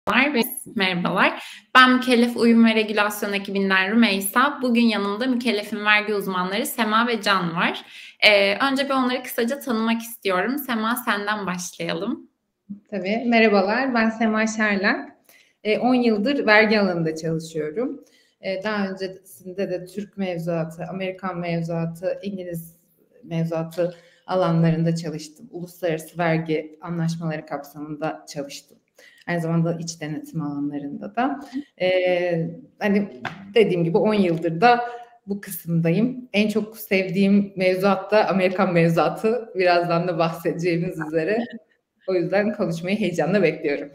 Merhabalar. Ben Mükellef Uyum ve Regülasyon ekibinden Rümeysa. Bugün yanımda Mükellef'in vergi uzmanları Sema ve Can var. Önce bir onları kısaca tanımak istiyorum. Sema, senden başlayalım. Tabii. Merhabalar, ben Sema Şerlen. 10 yıldır vergi alanında çalışıyorum. Daha öncesinde de Türk mevzuatı, Amerikan mevzuatı, İngiliz mevzuatı alanlarında çalıştım. Uluslararası vergi anlaşmaları kapsamında çalıştım. Aynı zamanda iç denetim alanlarında da. Hani dediğim gibi 10 yıldır da bu kısımdayım. En çok sevdiğim mevzuat da Amerikan mevzuatı. Birazdan da bahsedeceğimiz üzere. O yüzden konuşmayı heyecanla bekliyorum.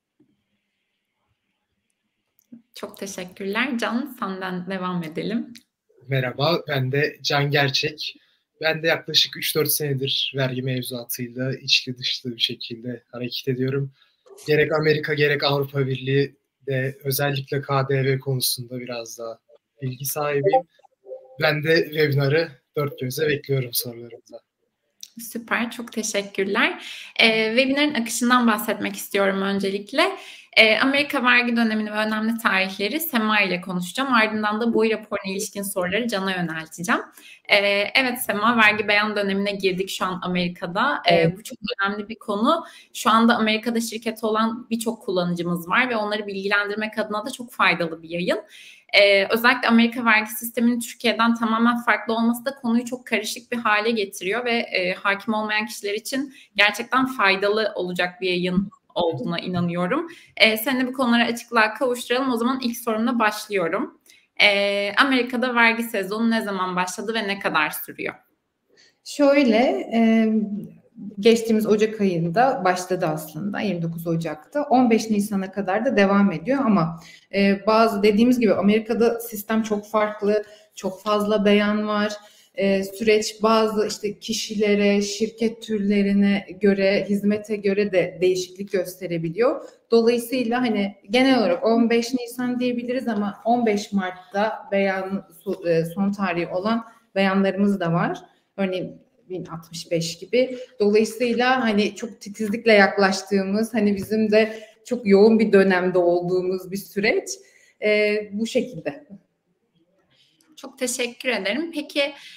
Çok teşekkürler. Can, senden devam edelim. Merhaba, ben de Can Gerçek. Ben de yaklaşık 3-4 senedir vergi mevzuatıyla içli dışlı bir şekilde hareket ediyorum. Gerek Amerika gerek Avrupa Birliği de özellikle KDV konusunda biraz daha bilgi sahibiyim. Ben de webinarı dört gözle bekliyorum sorularınıza. Süper, çok teşekkürler. Webinarın akışından bahsetmek istiyorum öncelikle. Amerika vergi dönemini ve önemli tarihleri Sema ile konuşacağım. Ardından da boy raporuna ilişkin soruları Can'a yönelteceğim. Evet Sema, vergi beyan dönemine girdik şu an Amerika'da. Bu çok önemli bir konu. Şu anda Amerika'da şirketi olan birçok kullanıcımız var ve onları bilgilendirmek adına da çok faydalı bir yayın. Özellikle Amerika vergi sisteminin Türkiye'den tamamen farklı olması da konuyu çok karışık bir hale getiriyor ve hakim olmayan kişiler için gerçekten faydalı olacak bir yayın olduğuna inanıyorum. Seninle bu konuları açıklığa kavuşturalım. O zaman ilk sorumla başlıyorum. Amerika'da vergi sezonu ne zaman başladı ve ne kadar sürüyor? Şöyle, geçtiğimiz Ocak ayında başladı aslında, 29 Ocak'ta. 15 Nisan'a kadar da devam ediyor ama bazı dediğimiz gibi Amerika'da sistem çok farklı, çok fazla beyan var. Süreç bazı işte kişilere, şirket türlerine göre, hizmete göre de değişiklik gösterebiliyor. Dolayısıyla hani genel olarak 15 Nisan diyebiliriz ama 15 Mart'ta beyan son tarihi olan beyanlarımız da var. Örneğin 1065 gibi. Dolayısıyla hani çok titizlikle yaklaştığımız, hani bizim de çok yoğun bir dönemde olduğumuz bir süreç. Bu şekilde. Çok teşekkür ederim. Peki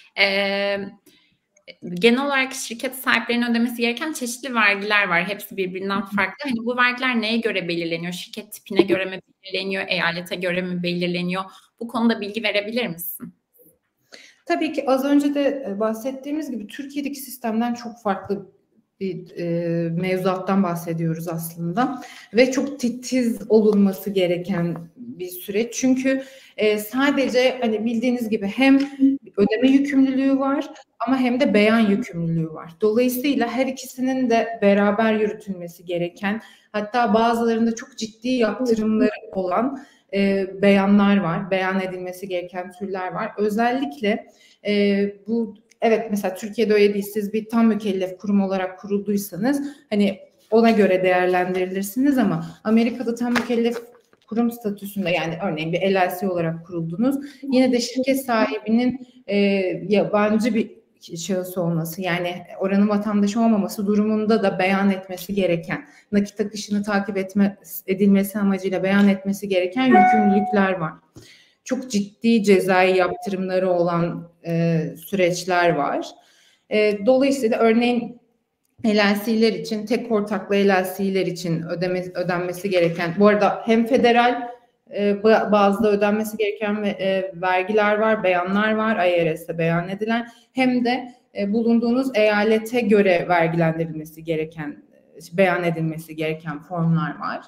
genel olarak şirket sahiplerinin ödemesi gereken çeşitli vergiler var. Hepsi birbirinden farklı. Hani bu vergiler neye göre belirleniyor? Şirket tipine göre mi belirleniyor? Eyalete göre mi belirleniyor? Bu konuda bilgi verebilir misin? Tabii ki az önce de bahsettiğimiz gibi Türkiye'deki sistemden çok farklı bir mevzuattan bahsediyoruz aslında ve çok titiz olunması gereken bir süreç. Çünkü sadece hani bildiğiniz gibi hem ödeme yükümlülüğü var ama hem de beyan yükümlülüğü var. Dolayısıyla her ikisinin de beraber yürütülmesi gereken, hatta bazılarında çok ciddi yaptırımları olan beyanlar var, beyan edilmesi gereken türler var. Özellikle bu evet mesela Türkiye'de öyle değil, siz bir tam mükellef kurum olarak kurulduysanız hani ona göre değerlendirilirsiniz ama Amerika'da tam mükellef kurum statüsünde, yani örneğin bir LLC olarak kuruldunuz, yine de şirket sahibinin yabancı bir şahıs olması, yani oranın vatandaşı olmaması durumunda da beyan etmesi gereken, nakit akışını takip edilmesi amacıyla beyan etmesi gereken yükümlülükler var. Çok ciddi cezai yaptırımları olan süreçler var. Dolayısıyla örneğin LLC'ler için, tek ortaklı LLC'ler için ödenmesi gereken, bu arada hem federal bazda ödenmesi gereken vergiler var, beyanlar var, IRS'te beyan edilen, hem de bulunduğunuz eyalete göre vergilendirilmesi gereken, beyan edilmesi gereken formlar var.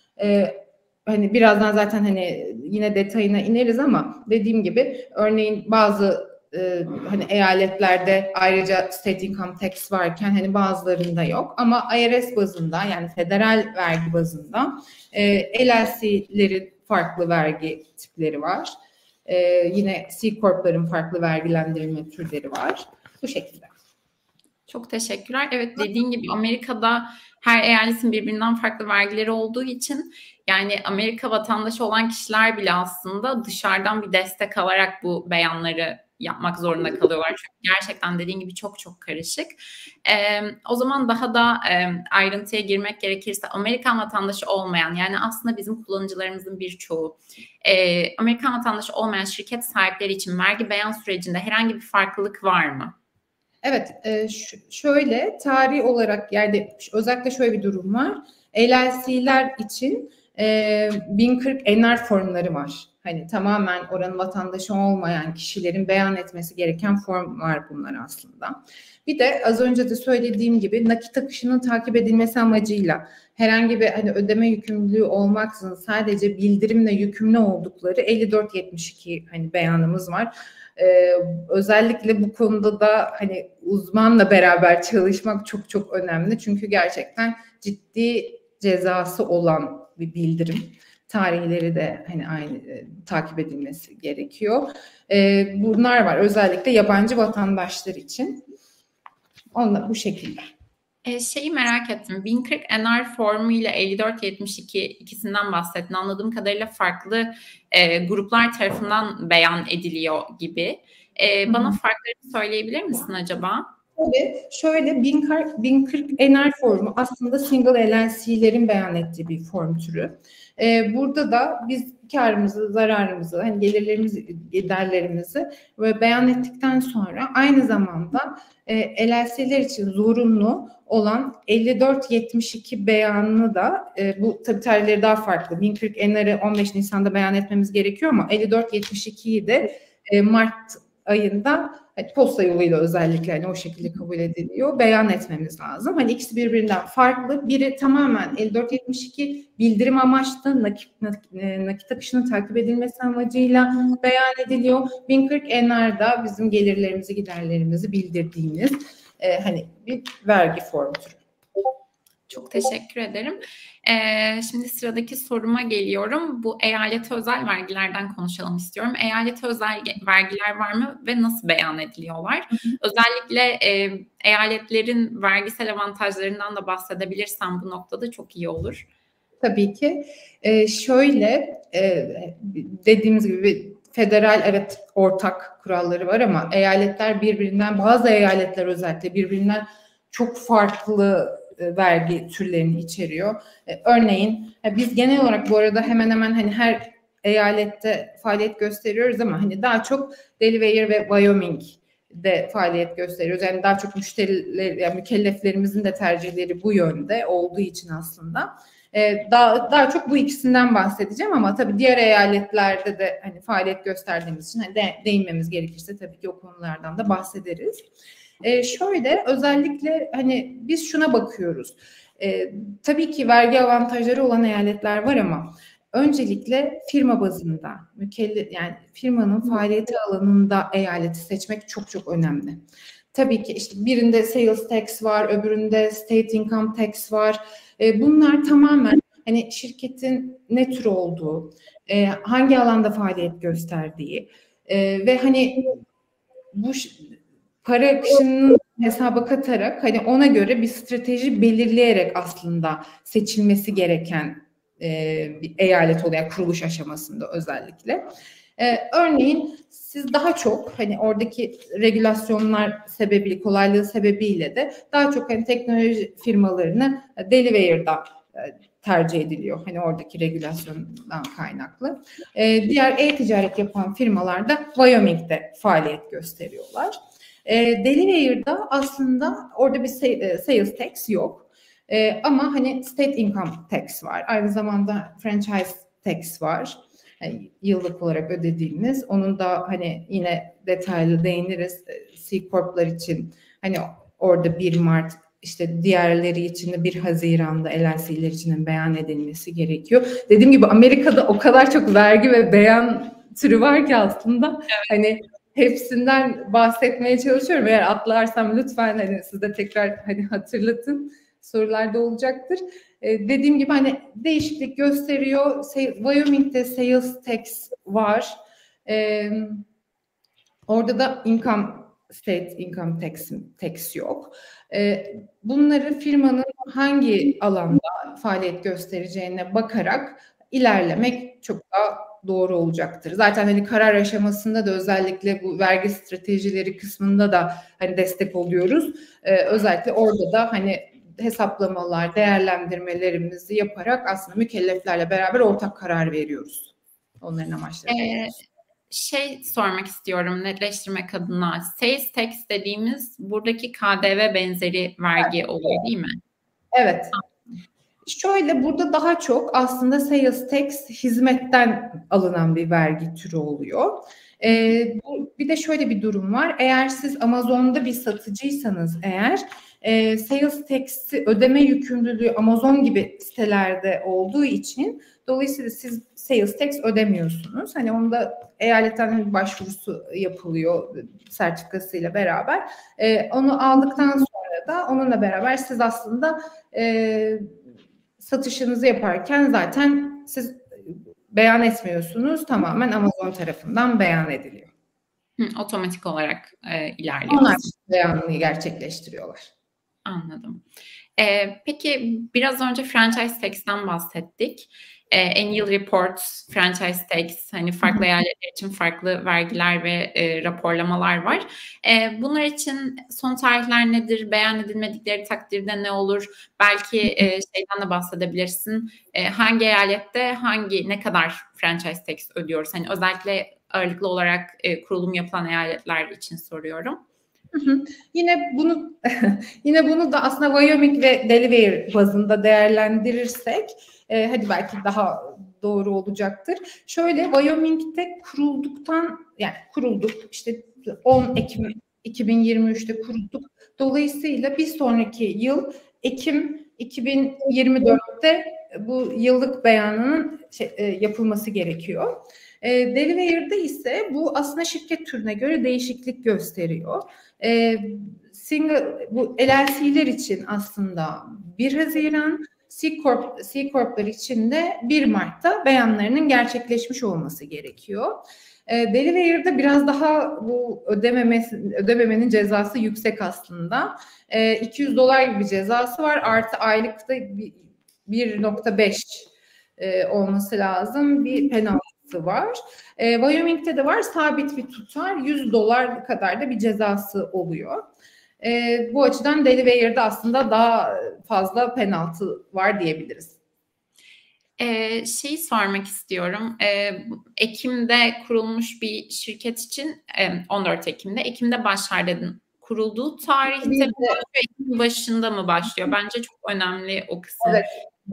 Hani birazdan zaten hani yine detayına ineriz ama dediğim gibi örneğin bazı hani eyaletlerde ayrıca state income tax varken hani bazılarında yok ama IRS bazında, yani federal vergi bazında LLC'lerin farklı vergi tipleri var. Yine C Corp'ların farklı vergilendirilme türleri var. Bu şekilde. Çok teşekkürler. Evet, dediğin gibi Amerika'da her eyaletin birbirinden farklı vergileri olduğu için yani Amerika vatandaşı olan kişiler bile aslında dışarıdan bir destek alarak bu beyanları yapmak zorunda kalıyorlar. Çünkü gerçekten dediğin gibi çok çok karışık. O zaman daha da ayrıntıya girmek gerekirse Amerikan vatandaşı olmayan, yani aslında bizim kullanıcılarımızın birçoğu Amerikan vatandaşı olmayan şirket sahipleri için vergi beyan sürecinde herhangi bir farklılık var mı? Evet, şöyle tarih olarak yani özellikle şöyle bir durum var. LLC'ler için 1040 NR formları var. Hani tamamen oranın vatandaşı olmayan kişilerin beyan etmesi gereken formlar bunlar aslında. Bir de az önce de söylediğim gibi nakit akışının takip edilmesi amacıyla herhangi bir hani ödeme yükümlülüğü olmaksızın sadece bildirimle yükümlü oldukları 5472 hani beyanımız var. Özellikle bu konuda da hani uzmanla beraber çalışmak çok çok önemli. Çünkü gerçekten ciddi cezası olan bir bildirim. Tarihleri de hani aynı takip edilmesi gerekiyor. Bunlar var özellikle yabancı vatandaşlar için. Onlar bu şekilde. Şeyi merak ettim. 1040 NR formu ile 5472 ikisinden bahsettin. Anladığım kadarıyla farklı gruplar tarafından beyan ediliyor gibi. Bana farklarını söyleyebilir misin acaba? Tabii şöyle 1040 NR formu aslında single LLC'lerin beyan ettiği bir form türü. Burada da biz karımızı, zararımızı, hani gelirlerimizi, giderlerimizi beyan ettikten sonra aynı zamanda LLC'ler için zorunlu olan 5472 beyanını da bu tabii tarihleri daha farklı. 1040 NR'ı 15 Nisan'da beyan etmemiz gerekiyor ama 5472'yi de Mart ayında posta yoluyla özellikle hani o şekilde kabul ediliyor. Beyan etmemiz lazım. Hani ikisi birbirinden farklı. Biri tamamen 5472 bildirim amaçlı nakit akışının takip edilmesi amacıyla beyan ediliyor. 1040 NR'da bizim gelirlerimizi, giderlerimizi bildirdiğimiz hani bir vergi formu türü. Çok teşekkür ederim. Şimdi sıradaki soruma geliyorum. Bu eyalete özel vergilerden konuşalım istiyorum. Eyalete özel vergiler var mı ve nasıl beyan ediliyorlar? Özellikle eyaletlerin vergisel avantajlarından da bahsedebilirsem bu noktada çok iyi olur. Tabii ki. Şöyle dediğimiz gibi federal evet ortak kuralları var ama eyaletler birbirinden, bazı eyaletler özellikle birbirinden çok farklı vergi türlerini içeriyor. Örneğin biz genel olarak bu arada hemen hemen hani her eyalette faaliyet gösteriyoruz ama hani daha çok Delaware ve Wyoming'de faaliyet gösteriyoruz. Yani daha çok müşteriler, yani mükelleflerimizin de tercihleri bu yönde olduğu için aslında. Daha çok bu ikisinden bahsedeceğim ama tabii diğer eyaletlerde de hani faaliyet gösterdiğimiz için hani değinmemiz gerekirse tabii ki o konulardan da bahsederiz. Şöyle özellikle hani biz şuna bakıyoruz. Tabii ki vergi avantajları olan eyaletler var ama öncelikle firma bazında yani firmanın faaliyeti alanında eyaleti seçmek çok çok önemli. Tabii ki işte birinde sales tax var, öbüründe state income tax var. Bunlar tamamen hani şirketin ne tür olduğu, hangi alanda faaliyet gösterdiği ve hani bu para akışının hesaba katarak hani ona göre bir strateji belirleyerek aslında seçilmesi gereken bir eyalet oluyor yani kuruluş aşamasında özellikle. Örneğin siz daha çok hani oradaki regülasyonlar sebebiyle, kolaylığı sebebiyle de daha çok hani teknoloji firmalarını Delaware'da tercih ediliyor. Hani oradaki regülasyondan kaynaklı. Diğer e-ticaret yapan firmalar da Wyoming'de faaliyet gösteriyorlar. Delaware'da aslında orada bir sales tax yok. Ama hani state income tax var. Aynı zamanda franchise tax var. Yani yıllık olarak ödediğimiz. Onun da hani yine detaylı değiniriz. C Corp'lar için hani orada 1 Mart işte diğerleri için de 1 Haziran'da LLC'ler için beyan edilmesi gerekiyor. Dediğim gibi Amerika'da o kadar çok vergi ve beyan türü var ki aslında hani hepsinden bahsetmeye çalışıyorum. Eğer atlarsam lütfen hani siz de tekrar hani hatırlatın. Sorularda olacaktır. Dediğim gibi hani değişiklik gösteriyor. Wyoming'de sales tax var. Orada da state income tax yok. Bunları firmanın hangi alanda faaliyet göstereceğine bakarak ilerlemek çok daha doğru olacaktır. Zaten hani karar aşamasında da özellikle bu vergi stratejileri kısmında da hani destek oluyoruz. Özellikle orada da hani hesaplamalar, değerlendirmelerimizi yaparak aslında mükelleflerle beraber ortak karar veriyoruz. Onların amaçları. Sormak istiyorum netleştirmek adına. Sales tax dediğimiz buradaki KDV benzeri vergi oluyor değil mi? Evet. Şöyle burada daha çok aslında sales tax hizmetten alınan bir vergi türü oluyor. Bir de şöyle bir durum var. Eğer siz Amazon'da bir satıcıysanız eğer sales tax'i ödeme yükümlülüğü Amazon gibi sitelerde olduğu için dolayısıyla siz sales tax ödemiyorsunuz. Hani onda eyaletten bir başvurusu yapılıyor sertifikasıyla beraber. Onu aldıktan sonra da onunla beraber siz aslında satışınızı yaparken zaten siz beyan etmiyorsunuz. Tamamen Amazon tarafından beyan ediliyor. Otomatik olarak ilerliyor. Onlar beyanını gerçekleştiriyorlar. Anladım. Peki biraz önce franchise tax'ten bahsettik. Annual reports, franchise tax, hani farklı eyaletler için farklı vergiler ve raporlamalar var. Bunlar için son tarihler nedir? Beyan edilmedikleri takdirde ne olur? Belki şeyden de bahsedebilirsin. Hangi eyalette ne kadar franchise tax ödüyoruz? Hani özellikle ağırlıklı olarak kurulum yapılan eyaletler için soruyorum. Yine bunu da aslında Wyoming ve Delaware bazında değerlendirirsek hadi belki daha doğru olacaktır. Şöyle Wyoming'de kurulduk işte 10 Ekim 2023'te kurulduk. Dolayısıyla bir sonraki yıl Ekim 2024'te bu yıllık beyanının yapılması gerekiyor. Delaware'da ise bu aslında şirket türüne göre değişiklik gösteriyor. Bu LLC'ler için aslında 1 Haziran, C Corp'lar için de 1 Mart'ta beyanlarının gerçekleşmiş olması gerekiyor. Delaware'da biraz daha bu ödememenin cezası yüksek aslında. $200 gibi cezası var. Artı aylıkta 1.5 olması lazım. Bir penaltısı var. Wyoming'de de var sabit bir tutar $100 kadar da bir cezası oluyor. Bu açıdan Delaware'da aslında daha fazla penaltı var diyebiliriz. Sormak istiyorum. Ekim'de kurulmuş bir şirket için 14 Ekim'de başlar dedin. Kurulduğu tarihte Ekim başında mı başlıyor? Bence çok önemli o kısım. Evet.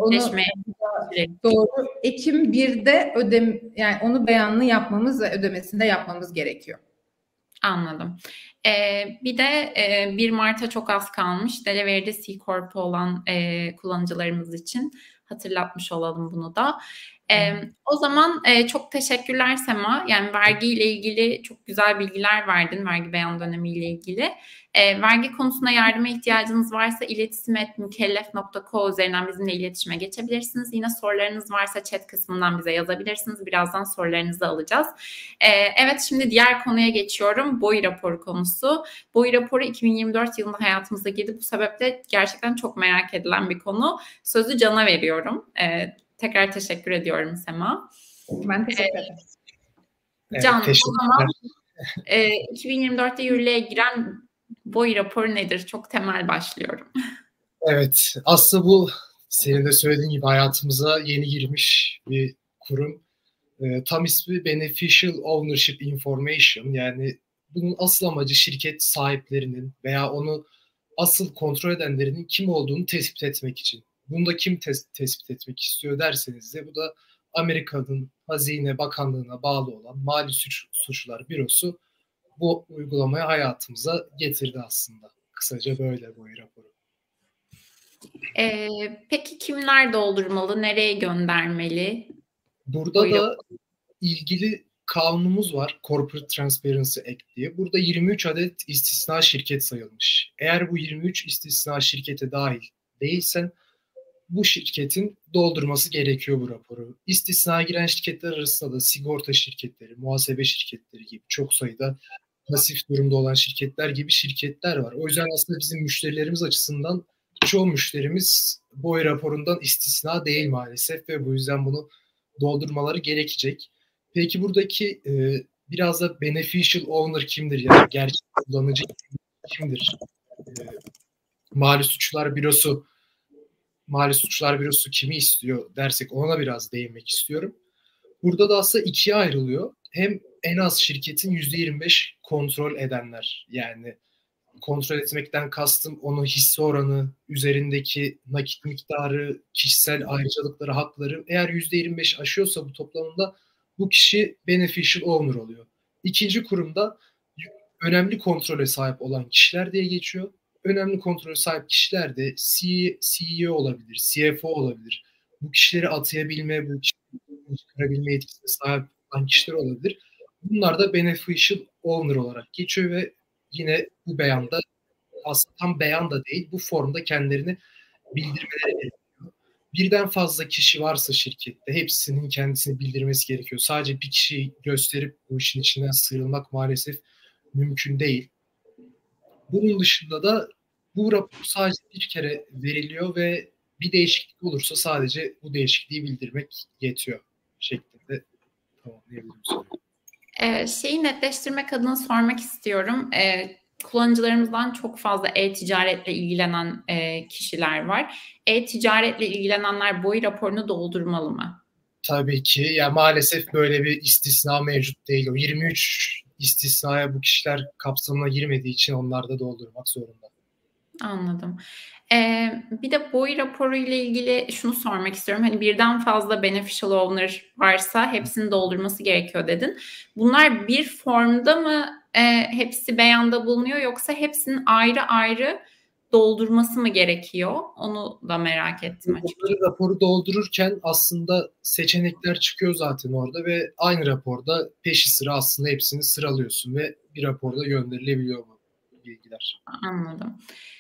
Doğru. Ekim 1'de yani onu beyanını yapmamız ve ödemesini de yapmamız gerekiyor. Anladım. Bir de 1 Mart'a çok az kalmış. Delaware'de C Corp olan kullanıcılarımız için hatırlatmış olalım bunu da. O zaman çok teşekkürler Sema. Yani vergiyle ilgili çok güzel bilgiler verdin. Vergi beyan dönemiyle ilgili. Vergi konusunda yardıma ihtiyacınız varsa iletişim@mükellef.co üzerinden bizimle iletişime geçebilirsiniz. Yine sorularınız varsa chat kısmından bize yazabilirsiniz. Birazdan sorularınızı alacağız. Evet, şimdi diğer konuya geçiyorum. BOI raporu konusu. BOI raporu 2024 yılında hayatımıza girdi. Bu sebeple gerçekten çok merak edilen bir konu. Sözü Can'a veriyorum. Tekrar teşekkür ediyorum Sema. Ben teşekkür ederim. Can, o zaman 2024'te yürürlüğe giren BOI raporu nedir? Çok temel başlıyorum. Evet, aslında bu senin de söylediğin gibi hayatımıza yeni girmiş bir kurum. Tam ismi Beneficial Ownership Information. Yani bunun asıl amacı şirket sahiplerinin veya onu asıl kontrol edenlerinin kim olduğunu tespit etmek için. Bunu da kim tespit etmek istiyor derseniz de bu da Amerika'nın Hazine Bakanlığı'na bağlı olan Mali Suçlar Bürosu bu uygulamayı hayatımıza getirdi aslında. Kısaca böyle BOI raporu. Peki kimler doldurmalı? Nereye göndermeli? Burada da ilgili kanunumuz var. Corporate Transparency Act diye. Burada 23 adet istisna şirket sayılmış. Eğer bu 23 istisna şirkete dahil değilsen bu şirketin doldurması gerekiyor bu raporu. İstisna giren şirketler arasında da sigorta şirketleri, muhasebe şirketleri gibi çok sayıda pasif durumda olan şirketler gibi şirketler var. O yüzden aslında bizim müşterilerimiz açısından çoğu müşterimiz BOI raporundan istisna değil maalesef ve bu yüzden bunu doldurmaları gerekecek. Peki buradaki biraz da beneficial owner kimdir? Yani gerçek kullanıcı kimdir? Mali Suçlar Bürosu kimi istiyor dersek ona biraz değinmek istiyorum. Burada da aslında ikiye ayrılıyor. Hem en az şirketin %25 kontrol edenler, yani kontrol etmekten kastım onu hisse oranı, üzerindeki nakit miktarı, kişisel ayrıcalıkları, hakları eğer %25 aşıyorsa bu toplamında bu kişi beneficial owner oluyor. İkinci kurumda önemli kontrole sahip olan kişiler diye geçiyor. Önemli kontrole sahip kişiler de CEO olabilir, CFO olabilir. Bu kişileri atayabilme, bu kişileri çıkarabilme yetkisine sahip olan kişiler olabilir. Bunlar da beneficial owner olarak geçiyor ve yine bu beyanda aslında tam beyan da değil, bu formda kendilerini bildirmeleri gerekiyor. Birden fazla kişi varsa şirkette hepsinin kendisini bildirmesi gerekiyor. Sadece bir kişiyi gösterip bu işin içinden sıyrılmak maalesef mümkün değil. Bunun dışında da bu rapor sadece bir kere veriliyor ve bir değişiklik olursa sadece bu değişikliği bildirmek yetiyor şeklinde tamamlayabilirim. Şeyi netleştirmek adına sormak istiyorum. Kullanıcılarımızdan çok fazla e-ticaretle ilgilenen kişiler var. E-ticaretle ilgilenenler BOI raporunu doldurmalı mı? Tabii ki. Ya maalesef böyle bir istisna mevcut değil. O 23 istisnaya bu kişiler kapsamına girmediği için onlar da doldurmak zorunda. Anladım. Bir de BOI raporu ile ilgili şunu sormak istiyorum. Hani birden fazla beneficial owner varsa hepsini doldurması gerekiyor dedin. Bunlar bir formda mı hepsi beyanda bulunuyor yoksa hepsinin ayrı ayrı doldurması mı gerekiyor? Onu da merak ettim açıkçası. Raporu doldururken aslında seçenekler çıkıyor zaten orada ve aynı raporda peşi sıra aslında hepsini sıralıyorsun ve bir raporda gönderilebiliyor bu bilgiler. Anladım.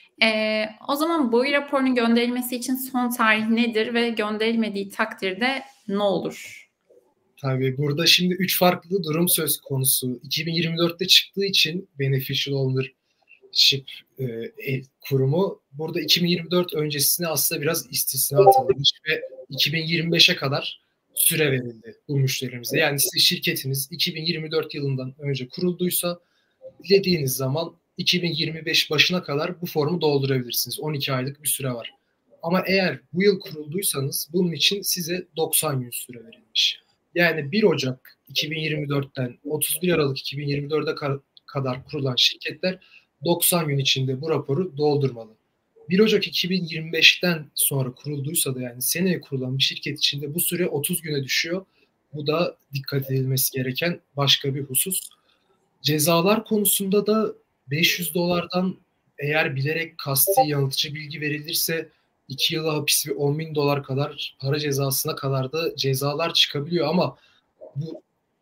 O zaman BOI raporunun gönderilmesi için son tarih nedir ve gönderilmediği takdirde ne olur? Tabii burada şimdi 3 farklı durum söz konusu. 2024'te çıktığı için Beneficial Ownership kurumu burada 2024 öncesine aslında biraz istisna tanınmış ve 2025'e kadar süre verildi bu müşterimize. Yani siz şirketiniz 2024 yılından önce kurulduysa dilediğiniz zaman 2025 başına kadar bu formu doldurabilirsiniz. 12 aylık bir süre var. Ama eğer bu yıl kurulduysanız bunun için size 90 gün süre verilmiş. Yani 1 Ocak 2024'ten 31 Aralık 2024'e kadar kurulan şirketler 90 gün içinde bu raporu doldurmalı. 1 Ocak 2025'ten sonra kurulduysa da yani seneye kurulan bir şirket içinde bu süre 30 güne düşüyor. Bu da dikkat edilmesi gereken başka bir husus. Cezalar konusunda da $500'dan eğer bilerek kasti yanıltıcı bilgi verilirse 2 yıl hapis ve $10.000 kadar para cezasına kadar da cezalar çıkabiliyor ama bu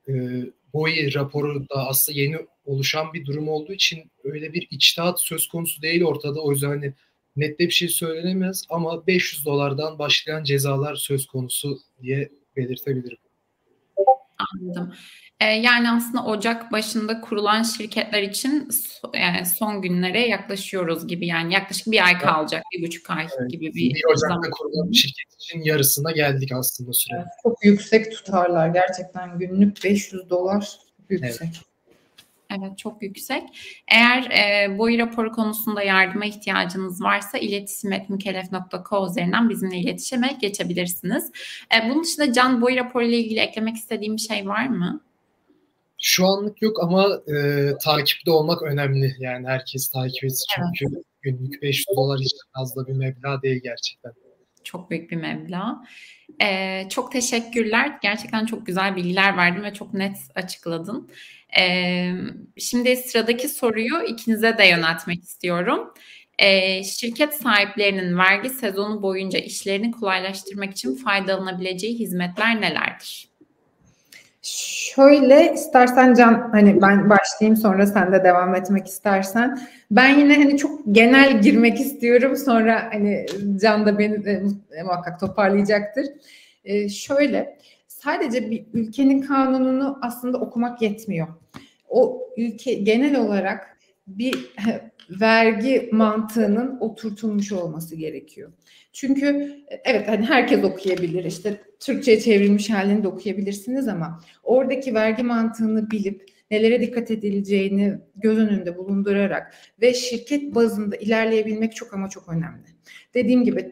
BOI raporu da aslında yeni oluşan bir durum olduğu için öyle bir içtihat söz konusu değil ortada. O yüzden hani net bir şey söylenemez ama $500'dan başlayan cezalar söz konusu diye belirtebilirim. Anladım. Yani aslında Ocak başında kurulan şirketler için yani son günlere yaklaşıyoruz gibi. Yani yaklaşık bir ay kalacak, 1,5 ay gibi bir 1 Ocak'ta kurulan bir şirket için yarısına geldik aslında süre. Evet, çok yüksek tutarlar. Gerçekten günlük $500 yüksek. Evet, çok yüksek. Eğer BOI raporu konusunda yardıma ihtiyacınız varsa iletişim@mükellef.co üzerinden bizimle iletişime geçebilirsiniz. Bunun dışında Can, BOI raporu ile ilgili eklemek istediğim bir şey var mı? Şu anlık yok ama takipte olmak önemli. Yani herkes takip etsin çünkü evet. Günlük $500 hiç az da bir meblağ değil gerçekten. Çok büyük bir meblağ. Çok teşekkürler. Gerçekten çok güzel bilgiler verdin ve çok net açıkladın. Şimdi sıradaki soruyu ikinize de yöneltmek istiyorum. Şirket sahiplerinin vergi sezonu boyunca işlerini kolaylaştırmak için faydalanabileceği hizmetler nelerdir? Şöyle, istersen Can, hani ben başlayayım sonra sen de devam etmek istersen. Ben yine hani çok genel girmek istiyorum, sonra hani Can da beni muhakkak toparlayacaktır. Şöyle, sadece bir ülkenin kanununu aslında okumak yetmiyor. o ülke genel olarak bir vergi mantığının oturtulmuş olması gerekiyor. Çünkü evet hani herkes okuyabilir, işte Türkçe'ye çevrilmiş halini de okuyabilirsiniz ama oradaki vergi mantığını bilip nelere dikkat edileceğini göz önünde bulundurarak ve şirket bazında ilerleyebilmek çok ama çok önemli. Dediğim gibi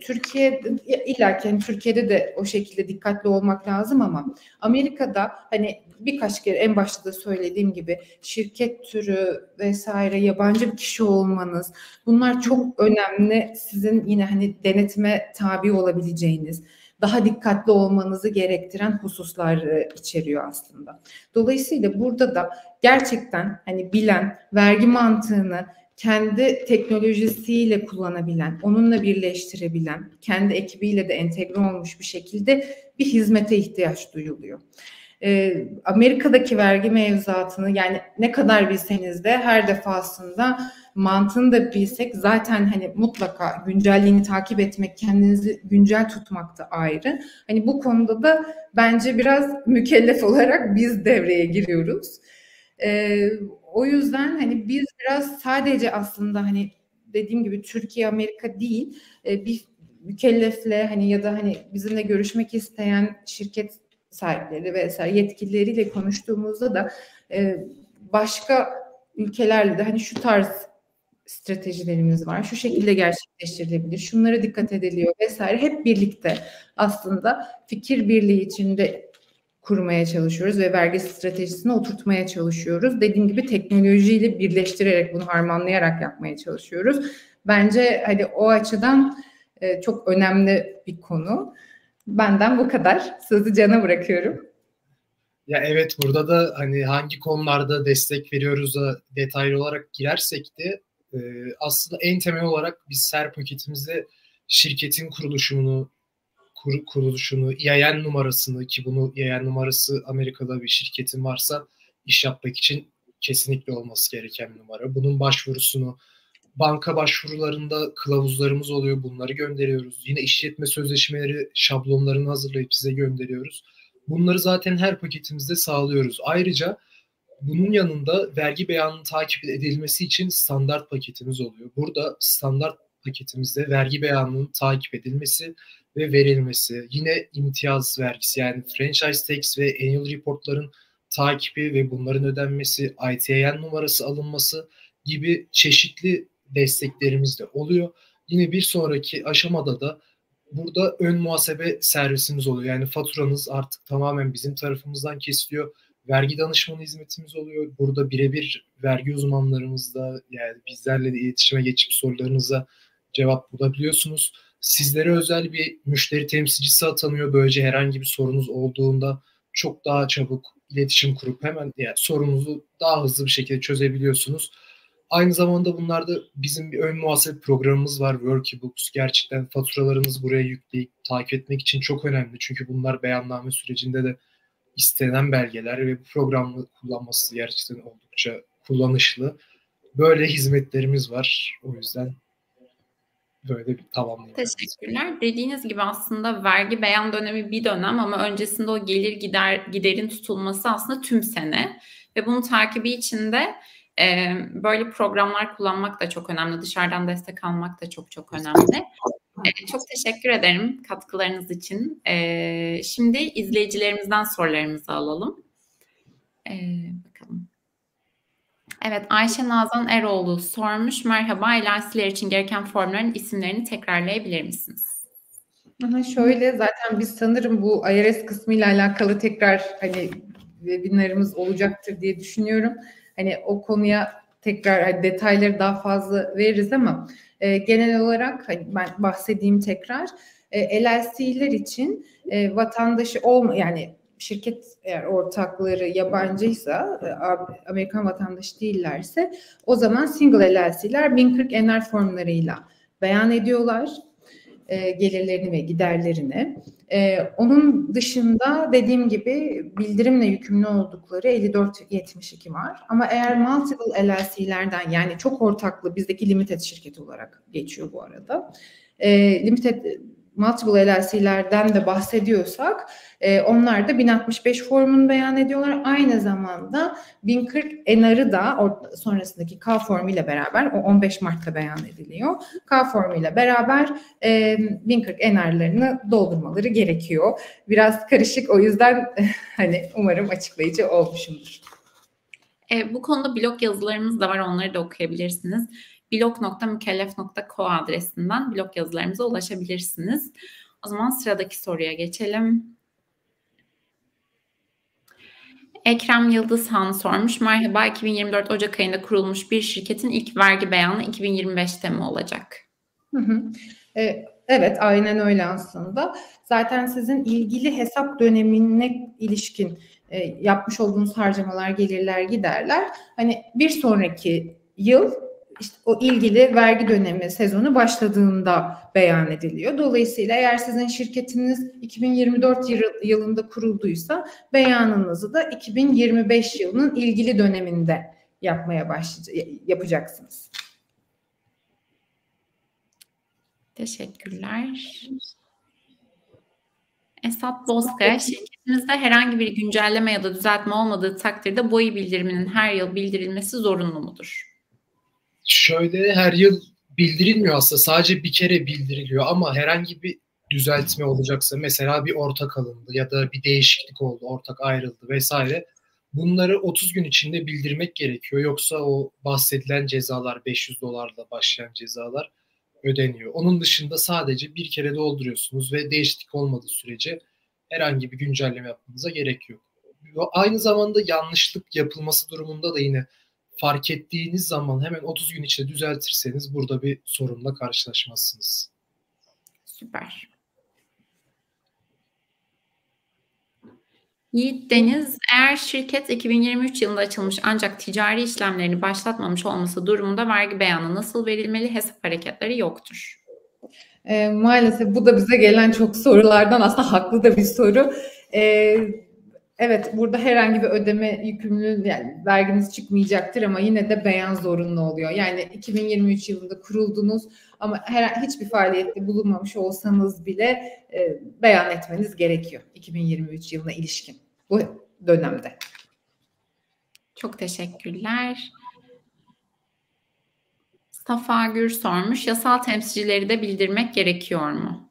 Türkiye'de de o şekilde dikkatli olmak lazım ama Amerika'da hani birkaç kere en başta da söylediğim gibi şirket türü vesaire, yabancı bir kişi olmanız, bunlar çok önemli. Sizin yine hani denetime tabi olabileceğiniz, daha dikkatli olmanızı gerektiren hususlar içeriyor aslında. Dolayısıyla burada da gerçekten hani bilen, vergi mantığını kendi teknolojisiyle kullanabilen, onunla birleştirebilen, kendi ekibiyle de entegre olmuş bir şekilde bir hizmete ihtiyaç duyuluyor. Amerika'daki vergi mevzuatını yani ne kadar bilseniz de her defasında mantığını da bilsek zaten hani mutlaka güncelliğini takip etmek, kendinizi güncel tutmak da ayrı. Hani bu konuda da bence biraz mükellef olarak biz devreye giriyoruz. O yüzden hani biz biraz sadece aslında hani dediğim gibi Türkiye, Amerika değil, bir mükellefle hani ya da hani bizimle görüşmek isteyen şirket sahipleri vesaire yetkilileriyle konuştuğumuzda da başka ülkelerle de hani şu tarz stratejilerimiz var, şu şekilde gerçekleştirilebilir, şunlara dikkat ediliyor vesaire, hep birlikte aslında fikir birliği içinde kurmaya çalışıyoruz ve vergi stratejisini oturtmaya çalışıyoruz. Dediğim gibi teknolojiyle birleştirerek, bunu harmanlayarak yapmaya çalışıyoruz. Bence hani o açıdan çok önemli bir konu. Benden bu kadar. Sözü Can'a bırakıyorum. Ya evet, burada da hani hangi konularda destek veriyoruz da detaylı olarak girersek de aslında en temel olarak biz her paketimizde şirketin kuruluşunu, İAN numarasını, ki bunu İAN numarası Amerika'da bir şirketin varsa iş yapmak için kesinlikle olması gereken numara. Bunun başvurusunu, banka başvurularında kılavuzlarımız oluyor, bunları gönderiyoruz. Yine işletme sözleşmeleri şablonlarını hazırlayıp size gönderiyoruz. Bunları zaten her paketimizde sağlıyoruz. Ayrıca bunun yanında vergi beyanının takip edilmesi için standart paketimiz oluyor. Burada standart paketimizde vergi beyanının takip edilmesi ve verilmesi, yine imtiyaz vergisi yani franchise tax ve annual reportların takibi ve bunların ödenmesi, ITIN numarası alınması gibi çeşitli desteklerimiz de oluyor. Yine bir sonraki aşamada da burada ön muhasebe servisimiz oluyor. Yani faturanız artık tamamen bizim tarafımızdan kesiliyor. Vergi danışmanı hizmetimiz oluyor. Burada birebir vergi uzmanlarımızla yani bizlerle de iletişime geçip sorularınıza cevap bulabiliyorsunuz. Sizlere özel bir müşteri temsilcisi atanıyor. Böylece herhangi bir sorunuz olduğunda çok daha çabuk iletişim kurup hemen yani sorunuzu daha hızlı bir şekilde çözebiliyorsunuz. Aynı zamanda bunlarda bizim bir ön muhasebe programımız var, Workybooks. Gerçekten faturalarınızı buraya yükleyip takip etmek için çok önemli. Çünkü bunlar beyanname sürecinde de istenen belgeler ve bu programı kullanması gerçekten oldukça kullanışlı. Böyle hizmetlerimiz var. O yüzden böyle bir tamamlayalım. Teşekkürler. Dediğiniz gibi aslında vergi beyan dönemi bir dönem ama öncesinde o gelir giderin tutulması aslında tüm sene ve bunun takibi için de böyle programlar kullanmak da çok önemli. Dışarıdan destek almak da çok çok önemli. Çok teşekkür ederim katkılarınız için. Şimdi izleyicilerimizden sorularımızı alalım. Bakalım. Evet, Ayşe Nazan Eroğlu sormuş. Merhaba, LLC'ler için gereken formların isimlerini tekrarlayabilir misiniz? Şöyle, zaten biz sanırım bu IRS kısmıyla alakalı tekrar hani webinarımız olacaktır diye düşünüyorum. Hani o konuya tekrar hani detayları daha fazla veririz ama genel olarak hani ben bahsedeyim tekrar. LLC'ler için vatandaşı yani şirket eğer ortakları yabancıysa, Amerikan vatandaşı değillerse o zaman single LLC'ler 1040 NR formlarıyla beyan ediyorlar gelirlerini ve giderlerini. Onun dışında dediğim gibi bildirimle yükümlü oldukları 5472 var. Ama eğer multiple LLC'lerden yani çok ortaklı, bizdeki limited şirket olarak geçiyor bu arada. Limited multiple LLC'lerden de bahsediyorsak onlar da 1065 formunu beyan ediyorlar. Aynı zamanda 1040 NR'ı da sonrasındaki K formuyla beraber, o 15 Mart'ta beyan ediliyor. K formuyla beraber 1040 NR'larını doldurmaları gerekiyor. Biraz karışık, o yüzden hani umarım açıklayıcı olmuşumdur. Bu konuda blog yazılarımız da var, onları da okuyabilirsiniz. blog.mükellef.co adresinden blog yazılarımıza ulaşabilirsiniz. O zaman sıradaki soruya geçelim. Ekrem Yıldızhan sormuş. Merhaba, 2024 Ocak ayında kurulmuş bir şirketin ilk vergi beyanı 2025'te mi olacak? Evet, aynen öyle aslında. Zaten sizin ilgili hesap dönemine ilişkin yapmış olduğunuz harcamalar, gelirler, giderler. Hani bir sonraki yıl işte o ilgili vergi dönemi sezonu başladığında beyan ediliyor. Dolayısıyla eğer sizin şirketiniz 2024 yılında kurulduysa beyanınızı da 2025 yılının ilgili döneminde yapacaksınız. Teşekkürler. Esat Bozkaya, şirketimizde herhangi bir güncelleme ya da düzeltme olmadığı takdirde BOI bildiriminin her yıl bildirilmesi zorunlu mudur? Şöyle, her yıl bildirilmiyor aslında. Sadece bir kere bildiriliyor ama herhangi bir düzeltme olacaksa, mesela bir ortak alındı ya da bir değişiklik oldu, ortak ayrıldı vesaire. Bunları 30 gün içinde bildirmek gerekiyor. Yoksa o bahsedilen cezalar, $500'la başlayan cezalar ödeniyor. Onun dışında sadece bir kere dolduruyorsunuz ve değişiklik olmadığı sürece herhangi bir güncelleme yapmanıza gerek yok. Aynı zamanda yanlışlık yapılması durumunda da yine fark ettiğiniz zaman hemen 30 gün içinde düzeltirseniz burada bir sorunla karşılaşmazsınız. Süper. Yiğit Deniz, eğer şirket 2023 yılında açılmış ancak ticari işlemlerini başlatmamış olması durumunda vergi beyanı nasıl verilmeli? Hesap hareketleri yoktur. Maalesef bu da bize gelen çok sorulardan, aslında haklı da bir soru. Evet, burada herhangi bir ödeme yükümlülüğü, yani verginiz çıkmayacaktır ama yine de beyan zorunlu oluyor. Yani 2023 yılında kuruldunuz ama hiçbir faaliyette bulunmamış olsanız bile beyan etmeniz gerekiyor 2023 yılına ilişkin bu dönemde. Çok teşekkürler. Safa Gür sormuş. Yasal temsilcileri de bildirmek gerekiyor mu?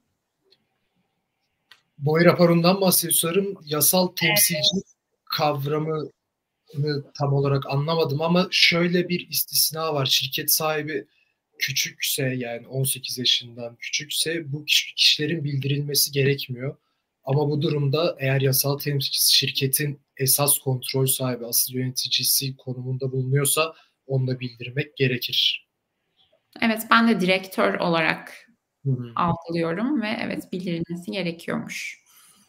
BOI raporundan bahsediyorum. Yasal temsilci kavramını tam olarak anlamadım ama şöyle bir istisna var. Şirket sahibi küçükse, yani 18 yaşından küçükse bu kişilerin bildirilmesi gerekmiyor. Ama bu durumda eğer yasal temsilcisi şirketin esas kontrol sahibi, asıl yöneticisi konumunda bulunuyorsa onu da bildirmek gerekir. Evet, ben de direktör olarak algılıyorum ve evet, bildirilmesi gerekiyormuş.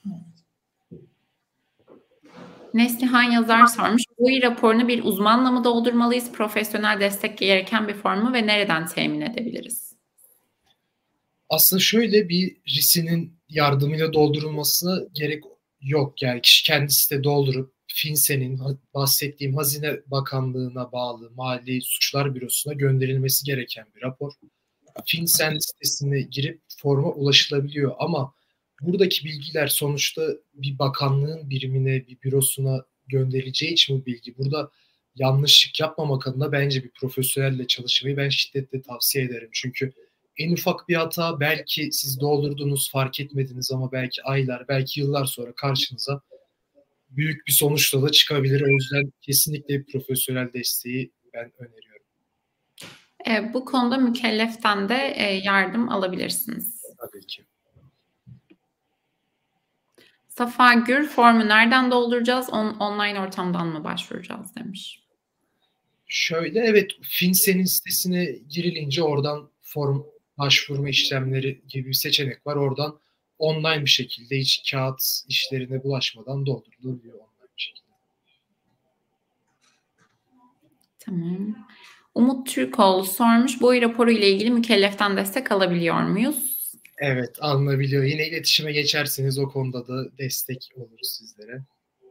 Neslihan Yazar sormuş. BOI raporunu bir uzmanla mı doldurmalıyız? Profesyonel destek gereken bir form mu ve nereden temin edebiliriz? Aslında şöyle, bir RIS'inin yardımıyla doldurulmasına gerek yok. Yani kişi kendisi de doldurup FinSen'in bahsettiğim Hazine Bakanlığı'na bağlı Mali Suçlar Bürosu'na gönderilmesi gereken bir rapor. FinSen sitesine girip forma ulaşılabiliyor ama buradaki bilgiler sonuçta bir bakanlığın birimine, bir bürosuna gönderileceği için bu bilgi. Burada yanlışlık yapmamak adına bence bir profesyonelle çalışmayı ben şiddetle tavsiye ederim. Çünkü en ufak bir hata, belki siz doldurdunuz, fark etmediniz ama belki aylar, belki yıllar sonra karşınıza büyük bir sonuçla da çıkabilir. O yüzden kesinlikle bir profesyonel desteği ben öneriyorum. Bu konuda mükelleften de yardım alabilirsiniz. Tabii ki. Safa Gür, formu nereden dolduracağız? Online ortamdan mı başvuracağız demiş. Şöyle, evet, FinSen'in sitesine girilince oradan form başvurma işlemleri gibi bir seçenek var. Oradan online bir şekilde, hiç kağıt işlerine bulaşmadan doldurulabiliyor online bir şekilde. Tamam. Umut Türkoğlu sormuş. BOI raporu ile ilgili mükelleften destek alabiliyor muyuz? Evet, alınabiliyor. Yine iletişime geçerseniz o konuda da destek oluruz sizlere.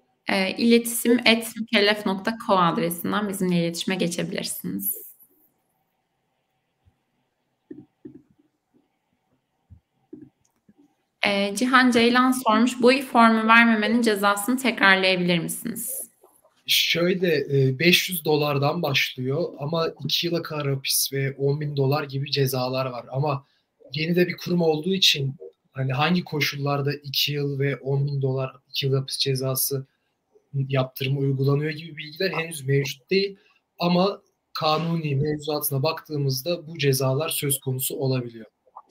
İletişim@mükellef.co adresinden bizimle iletişime geçebilirsiniz. Cihan Ceylan sormuş. Bu formu vermemenin cezasını tekrarlayabilir misiniz? Şöyle $500 başlıyor ama 2 yıla kadar hapis ve $10.000 gibi cezalar var. Ama yeni de bir kurum olduğu için hani hangi koşullarda 2 yıl ve $10.000 2 yıl hapis cezası yaptırımı uygulanıyor gibi bilgiler henüz mevcut değil. Ama kanuni mevzuatına baktığımızda bu cezalar söz konusu olabiliyor.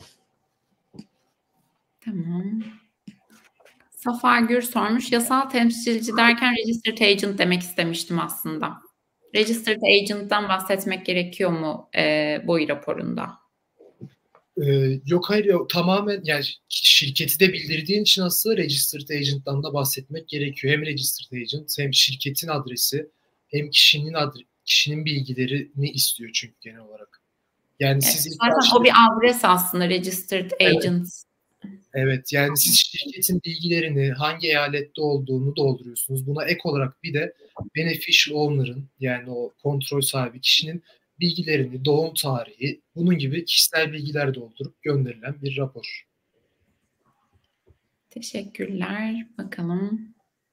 Tamam. Safa Gür sormuş. Yasal temsilci derken registered agent demek istemiştim aslında. Registered agent'tan bahsetmek gerekiyor mu BOI raporunda? Yok hayır tamamen yani şirketi de bildirdiğin için aslında registered agent'tan da bahsetmek gerekiyor. Hem registered agent hem şirketin adresi hem kişinin bilgilerini istiyor çünkü genel olarak. Yani siz zaten o bir adres aslında registered agent. Evet yani siz şirketin bilgilerini hangi eyalette olduğunu dolduruyorsunuz. Buna ek olarak bir de beneficial owner'ın yani o kontrol sahibi kişinin bilgilerini, doğum tarihi, bunun gibi kişisel bilgiler doldurup gönderilen bir rapor. Teşekkürler. Bakalım.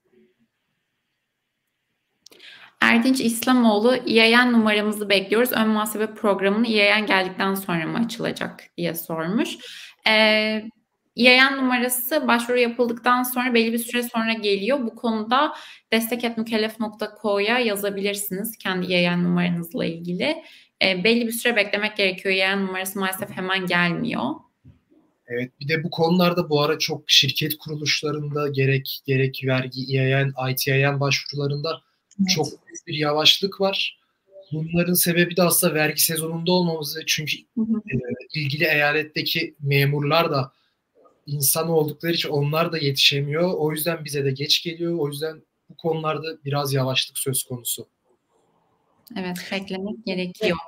Erdinç İslamoğlu, İEN numaramızı bekliyoruz. Ön muhasebe programını İEN geldikten sonra mı açılacak diye sormuş. İEN numarası başvuru yapıldıktan sonra belli bir süre sonra geliyor. Bu konuda destek@mükellef.co'ya yazabilirsiniz kendi İEN numaranızla ilgili. Belli bir süre beklemek gerekiyor. İEN numarası maalesef hemen gelmiyor. Evet bir de bu konularda bu ara çok şirket kuruluşlarında gerek vergi, İEN, ITIN başvurularında çok büyük bir yavaşlık var. Bunların sebebi de aslında vergi sezonunda olmamız. Çünkü ilgili eyaletteki memurlar da insan oldukları için onlar da yetişemiyor. O yüzden bize de geç geliyor. O yüzden bu konularda biraz yavaşlık söz konusu. Evet, beklemek gerekiyor.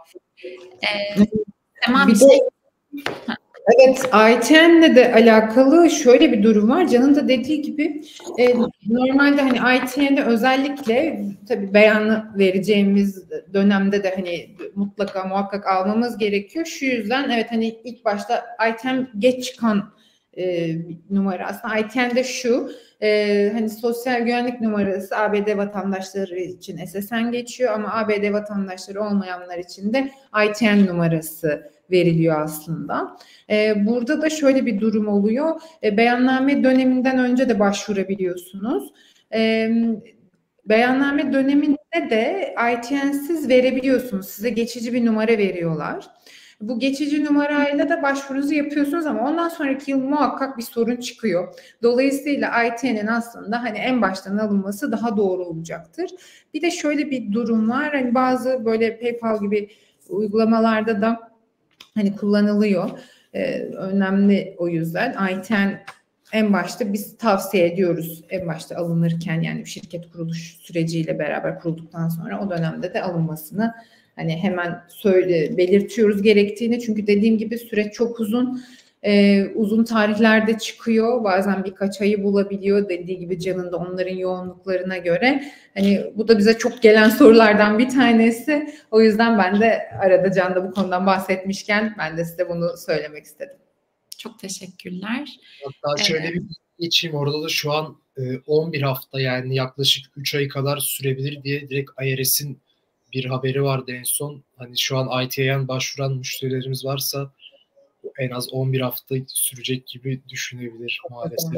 Evet, ITN'le de alakalı şöyle bir durum var. Can'ın da dediği gibi normalde hani ITN'de özellikle tabii beyanı vereceğimiz dönemde de hani muhakkak almamız gerekiyor. Şu yüzden evet hani ilk başta ITN geç çıkan numara aslında ITN'de şu hani sosyal güvenlik numarası ABD vatandaşları için SSN geçiyor ama ABD vatandaşları olmayanlar için de ITN numarası veriliyor aslında. Burada da şöyle bir durum oluyor. Beyanname döneminden önce de başvurabiliyorsunuz. Beyanname döneminde de ITN'siz verebiliyorsunuz. Size geçici bir numara veriyorlar. Bu geçici numarayla da başvurunuzu yapıyorsunuz ama ondan sonraki yıl muhakkak bir sorun çıkıyor. Dolayısıyla ITN'in aslında hani en baştan alınması daha doğru olacaktır. Bir de şöyle bir durum var. Hani bazı böyle PayPal gibi uygulamalarda da hani kullanılıyor. Önemli o yüzden. ITN en başta biz tavsiye ediyoruz. En başta alınırken yani şirket kuruluş süreciyle beraber kurulduktan sonra o dönemde de alınmasını hani hemen belirtiyoruz gerektiğini. Çünkü dediğim gibi süreç çok uzun. Uzun tarihlerde çıkıyor. Bazen birkaç ayı bulabiliyor. Dediği gibi Can'ın da onların yoğunluklarına göre. Hani bu da bize çok gelen sorulardan bir tanesi. O yüzden ben de arada Can da bu konudan bahsetmişken ben de size bunu söylemek istedim. Çok teşekkürler. Hatta şöyle bir geçeyim. Orada da şu an 11 hafta yani yaklaşık 3 ay kadar sürebilir diye direkt IRS'in bir haberi vardı en son. Hani şu an ITN başvuran müşterilerimiz varsa en az 11 hafta sürecek gibi düşünebilir maalesef.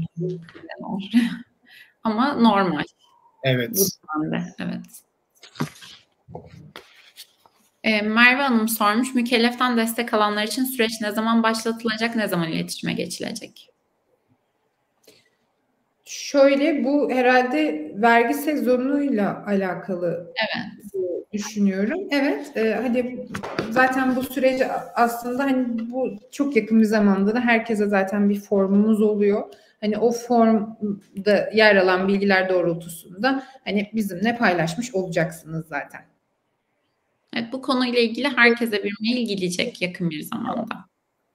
Ama normal. Evet. Evet. Merve Hanım sormuş. Mükelleften destek alanlar için süreç ne zaman başlatılacak, ne zaman iletişime geçilecek? Şöyle bu herhalde vergi sezonuyla alakalı düşünüyorum. Evet, hani zaten bu süreci aslında hani bu çok yakın bir zamanda da herkese zaten bir formumuz oluyor. Hani o formda yer alan bilgiler doğrultusunda hani bizimle paylaşmış olacaksınız zaten. Evet, bu konuyla ilgili herkese bir mail gidecek yakın bir zamanda.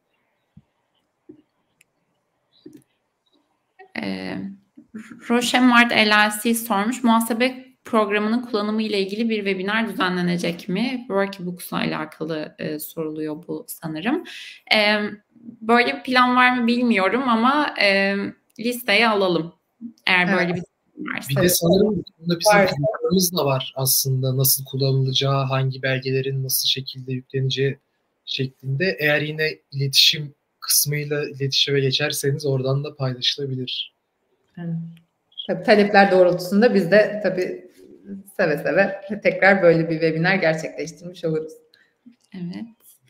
Rochemart LLC sormuş. Muhasebe programının kullanımı ile ilgili bir webinar düzenlenecek mi? Workybooks'la alakalı soruluyor bu sanırım. böyle bir plan var mı bilmiyorum ama listeye alalım. Eğer böyle bir varsa. Bir de sanırım bunda bizim planlarımız da var aslında. Nasıl kullanılacağı, hangi belgelerin nasıl şekilde yükleneceği şeklinde. Eğer yine iletişim kısmıyla iletişime geçerseniz oradan da paylaşılabilir. Tabii talepler doğrultusunda biz de tabii seve seve tekrar böyle bir webinar gerçekleştirmiş oluruz. Evet.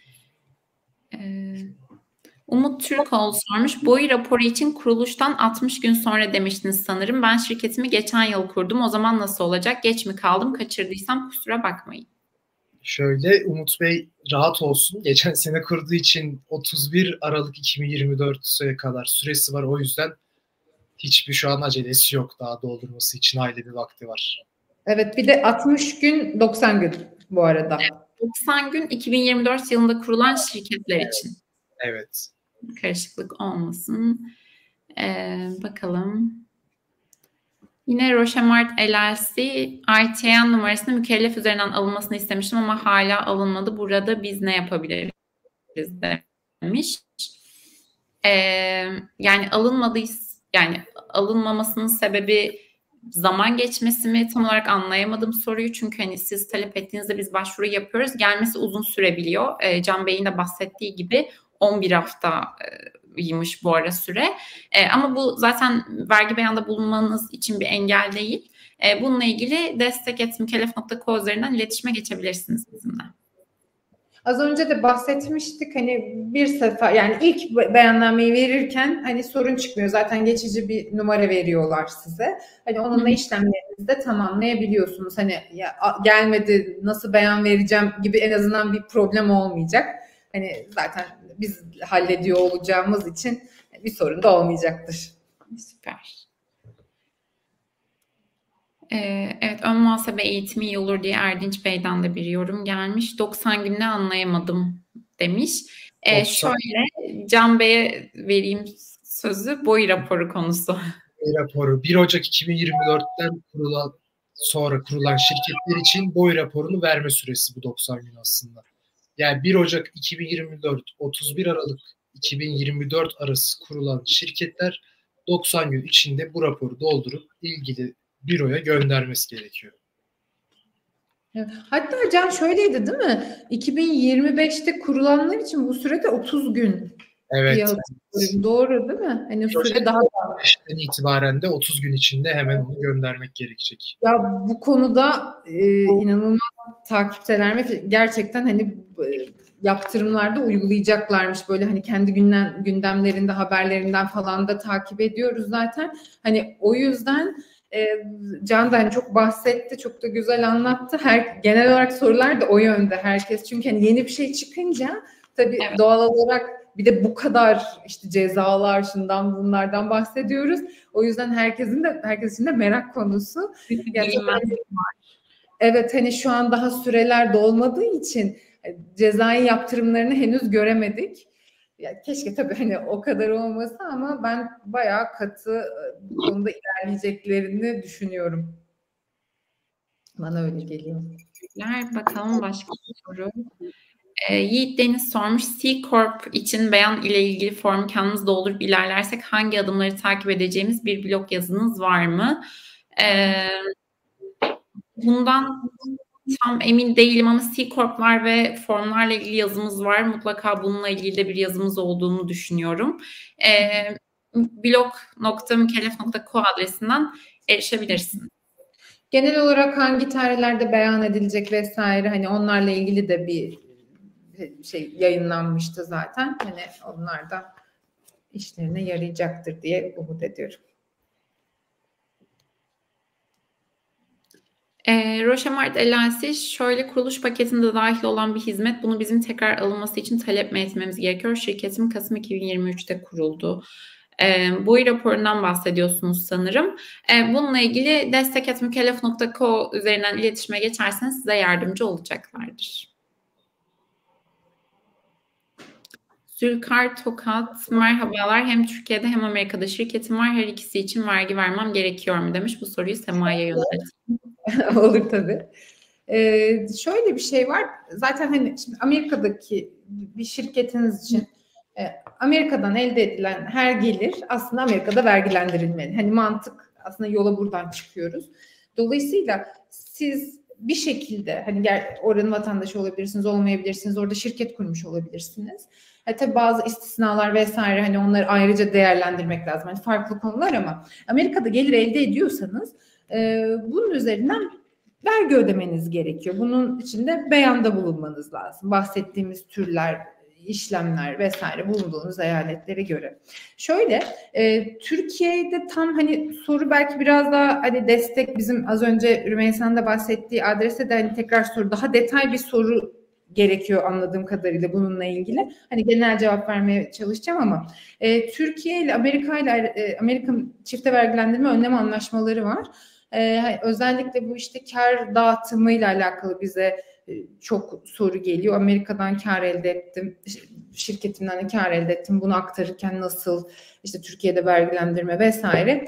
Umut Türkoğlu sormuş. Boyu raporu için kuruluştan 60 gün sonra demiştiniz sanırım. Ben şirketimi geçen yıl kurdum. O zaman nasıl olacak? Geç mi kaldım? Kaçırdıysam kusura bakmayın. Şöyle, Umut Bey rahat olsun. Geçen sene kurduğu için 31 Aralık 2024'e kadar süresi var. O yüzden hiçbir şu an acelesi yok. Daha doldurması için aile bir vakti var. Evet, bir de 60 gün 90 gün bu arada. 90 gün 2024 yılında kurulan şirketler için. Evet. Karışıklık olmasın. Bakalım. Yine Rochemart LLC ITN numarasını mükellef üzerinden alınmasını istemiştim ama hala alınmadı. Burada biz ne yapabiliriz demiş. Yani alınmamasının sebebi zaman geçmesi mi? Tam olarak anlayamadım soruyu. Çünkü hani siz talep ettiğinizde biz başvuru yapıyoruz. Gelmesi uzun sürebiliyor. Can Bey'in de bahsettiği gibi 11 haftaymış bu ara süre. Ama bu zaten vergi beyanında bulunmanız için bir engel değil. Bununla ilgili destek@mükellef.co üzerinden iletişime geçebilirsiniz bizimle. Az önce de bahsetmiştik, hani bir sefer, yani ilk beyannameyi verirken hani sorun çıkmıyor. Zaten geçici bir numara veriyorlar size. Hani onunla işlemlerinizi de tamamlayabiliyorsunuz. Hani ya, gelmedi nasıl beyan vereceğim gibi en azından bir problem olmayacak. Hani zaten biz hallediyor olacağımız için bir sorun da olmayacaktır. Süper. Evet, ön muhasebe eğitimi iyi olur diye Erdinç Bey'den de bir yorum gelmiş. 90 günde anlayamadım demiş. Şöyle Can Bey'e vereyim sözü, boy raporu konusu. Boy raporu 1 Ocak 2024'ten sonra kurulan şirketler için boy raporunu verme süresi bu 90 gün aslında. Yani 1 Ocak 2024 31 Aralık 2024 arası kurulan şirketler 90 gün içinde bu raporu doldurup ilgili büroya göndermesi gerekiyor. Hatta Can şöyleydi değil mi? 2025'te kurulanlar için bu sürede 30 gün. Evet. Doğru değil mi? Hani süre daha itibaren de 30 gün içinde hemen onu göndermek gerekecek. Ya bu konuda inanılmaz takipteler ve gerçekten hani yaptırımlarda uygulayacaklarmış. Böyle hani kendi gündemlerinde, haberlerinden falan da takip ediyoruz zaten. Hani o yüzden Can da hani çok bahsetti, çok da güzel anlattı. Genel olarak sorular da o yönde herkes. Çünkü hani yeni bir şey çıkınca tabii doğal olarak bir de bu kadar işte cezalar, şundan bunlardan bahsediyoruz. O yüzden herkes için de merak konusu. Yani evet, hani şu an daha süreler dolmadığı için cezai yaptırımlarını henüz göremedik. Ya keşke tabii hani o kadar olmasa ama ben bayağı katı bu konuda ilerleyeceklerini düşünüyorum. Bana öyle geliyor. Bakalım başka bir soru. Yiğit Deniz sormuş. C Corp için beyan ile ilgili formu kendimiz doldurup ilerlersek hangi adımları takip edeceğimiz bir blog yazınız var mı? Bundan tam emin değilim ama C Corp'lar ve formlarla ilgili yazımız var. Mutlaka bununla ilgili de bir yazımız olduğunu düşünüyorum. blog.mükellef.co adresinden erişebilirsiniz. Genel olarak hangi tarihlerde beyan edilecek vesaire, hani onlarla ilgili de bir şey yayınlanmıştı zaten. Hani onlar da işlerine yarayacaktır diye umut ediyorum. Rochemart LLC şöyle, kuruluş paketinde dahil olan bir hizmet. Bunu bizim tekrar alınması için talep mi etmemiz gerekiyor? Şirketim Kasım 2023'te kuruldu. Boy raporundan bahsediyorsunuz sanırım. Bununla ilgili destek@mükellef.co üzerinden iletişime geçerseniz size yardımcı olacaklardır. Zülkar Tokat, merhabalar. Hem Türkiye'de hem Amerika'da şirketim var. Her ikisi için vergi vermem gerekiyor mu demiş. Bu soruyu Sema'ya yönelttim. Olur tabii. Şöyle bir şey var. Zaten hani şimdi Amerika'daki bir şirketiniz için Amerika'dan elde edilen her gelir aslında Amerika'da vergilendirilmeli. Hani mantık aslında yola buradan çıkıyoruz. Dolayısıyla siz bir şekilde hani oranın vatandaşı olabilirsiniz, olmayabilirsiniz, orada şirket kurmuş olabilirsiniz. Tabii bazı istisnalar vesaire hani onları ayrıca değerlendirmek lazım. Hani farklı konular ama Amerika'da gelir elde ediyorsanız bunun üzerinden vergi ödemeniz gerekiyor. Bunun için de beyanda bulunmanız lazım. Bahsettiğimiz türler, işlemler vesaire bulunduğunuz eyaletlere göre. Şöyle, Türkiye'de tam hani soru belki biraz daha hani destek bizim az önce Rümeysa'nın da bahsettiği adrese de hani tekrar soru, daha detay bir soru gerekiyor anladığım kadarıyla bununla ilgili. Hani genel cevap vermeye çalışacağım ama Türkiye ile Amerika'nın çifte vergilendirme önlem anlaşmaları var. Özellikle bu işte kar dağıtımıyla alakalı bize çok soru geliyor. Amerika'dan kar elde ettim, şirketimden kar elde ettim. Bunu aktarırken nasıl, işte Türkiye'de vergilendirme vesaire.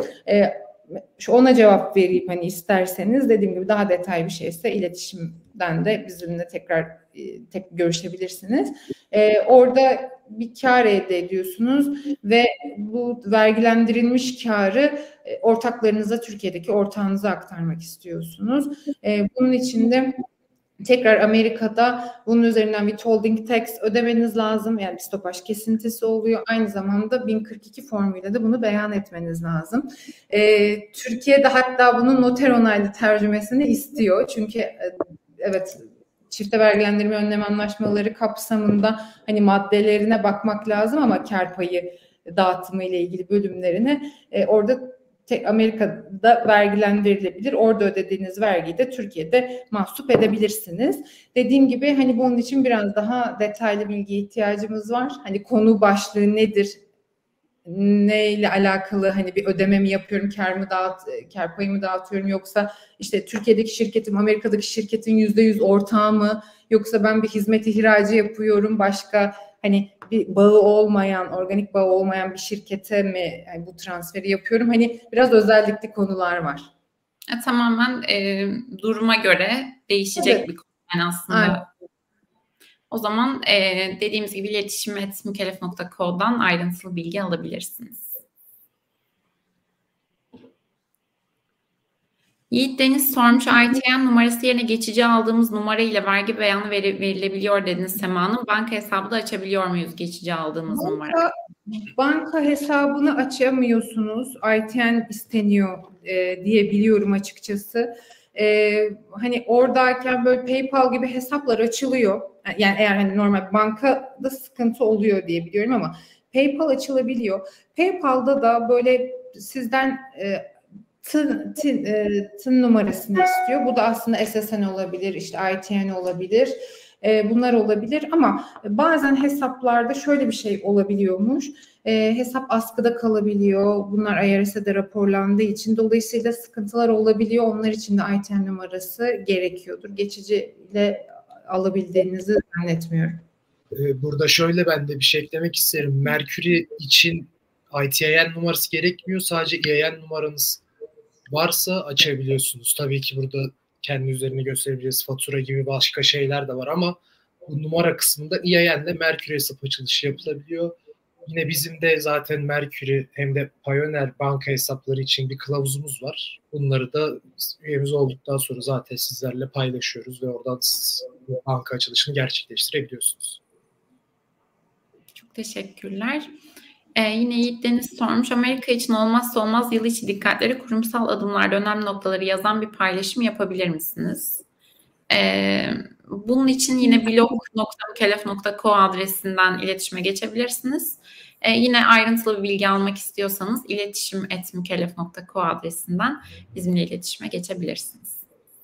Ona cevap vereyim hani isterseniz. Dediğim gibi daha detaylı bir şeyse iletişimden de bizimle tekrar görüşebilirsiniz. Orada bir kar elde ediyorsunuz ve bu vergilendirilmiş karı ortaklarınıza, Türkiye'deki ortağınıza aktarmak istiyorsunuz. Bunun için de tekrar Amerika'da bunun üzerinden bir withholding tax ödemeniz lazım. Yani bir stopaj kesintisi oluyor. Aynı zamanda 1042 formuyla da bunu beyan etmeniz lazım. Türkiye'de hatta bunun noter onaylı tercümesini istiyor. Çünkü evet, çifte vergilendirme önlem anlaşmaları kapsamında hani maddelerine bakmak lazım ama kar payı dağıtımı ile ilgili bölümlerine orada Amerika'da vergilendirilebilir. Orada ödediğiniz vergiyi de Türkiye'de mahsup edebilirsiniz. Dediğim gibi hani bunun için biraz daha detaylı bilgiye ihtiyacımız var. Hani konu başlığı nedir? Neyle alakalı hani bir ödeme mi yapıyorum, kar payımı dağıtıyorum yoksa işte Türkiye'deki şirketim Amerika'daki şirketin %100 ortağı mı yoksa ben bir hizmet ihracı yapıyorum başka hani bir bağı olmayan, organik bağı olmayan bir şirkete mi yani bu transferi yapıyorum? Hani biraz özellikli konular var. Tamamen duruma göre değişecek bir konu yani aslında. Aynen. O zaman dediğimiz gibi iletişim@mükellef.co'dan ayrıntılı bilgi alabilirsiniz. Yiğit Deniz sormuş, ITN numarası yerine geçici aldığımız numara ile vergi beyanı verilebiliyor dediniz Sema Hanım. Banka hesabı da açabiliyor muyuz geçici aldığımız numara? Banka hesabını açamıyorsunuz. ITN isteniyor diye biliyorum açıkçası. Hani oradayken böyle PayPal gibi hesaplar açılıyor. Yani eğer hani normal bankada sıkıntı oluyor diye biliyorum ama PayPal açılabiliyor. PayPal'da da böyle sizden TIN numarasını istiyor. Bu da aslında SSN olabilir, işte ITN olabilir. Bunlar olabilir ama bazen hesaplarda şöyle bir şey olabiliyormuş. Hesap askıda kalabiliyor. Bunlar IRS'e raporlandığı için dolayısıyla sıkıntılar olabiliyor. Onlar için de ITN numarası gerekiyordur. Geçiciyle alabildiğinizi zannetmiyorum. Burada şöyle ben de bir şey eklemek isterim. Mercury için ITN numarası gerekmiyor. Sadece EIN numaranız varsa açabiliyorsunuz. Tabii ki burada kendi üzerine gösterebileceğiz fatura gibi başka şeyler de var ama bu numara kısmında EIN'le Mercury hesap açılışı yapılabiliyor. Yine bizim de zaten Mercury hem de Payoneer banka hesapları için bir kılavuzumuz var. Bunları da üyemiz olduktan sonra zaten sizlerle paylaşıyoruz ve oradan siz banka açılışını gerçekleştirebiliyorsunuz. Çok teşekkürler. Yine Yiğit Deniz sormuş. Amerika için olmazsa olmaz yıl içi dikkatleri, kurumsal adımlarda önemli noktaları yazan bir paylaşım yapabilir misiniz? Bunun için yine blog.mükellef.co adresinden iletişime geçebilirsiniz. Yine ayrıntılı bir bilgi almak istiyorsanız iletişim@mükellef.co adresinden bizimle iletişime geçebilirsiniz.